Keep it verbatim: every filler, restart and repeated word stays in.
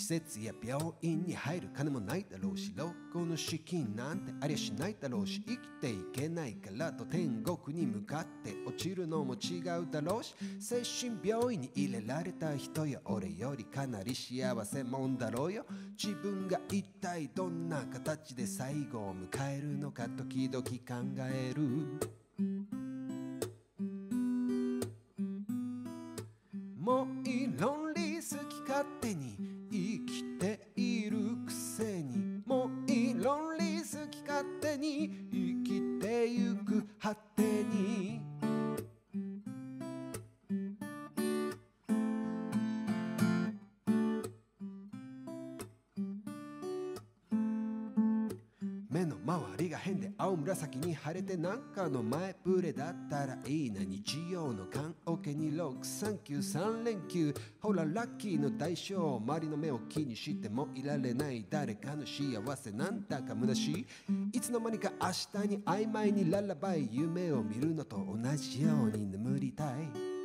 設や病院に入る金もないだろうし、老後の資金なんてありゃしないだろうし、生きていけないからと天国に向かって落ちるのも違うだろうし、精神病院に入れられた人や俺よりかなり幸せもんだろうよ。自分が一体どんな形で最後を迎えるのか時々考える。もういい論理好き勝手に生きているくせに、もういい論理好き勝手に生きてゆく果てに。目の周りが変で青紫に腫れてなんかの前触れだったらいいな。日曜の缶オケにろくさんきゅうさん連休、ほらラッキーの代償、周りの目を気にしてもいられない誰かの幸せなんだか虚しい。いつの間にか明日に曖昧にララバイ、夢を見るのと同じように眠りたい。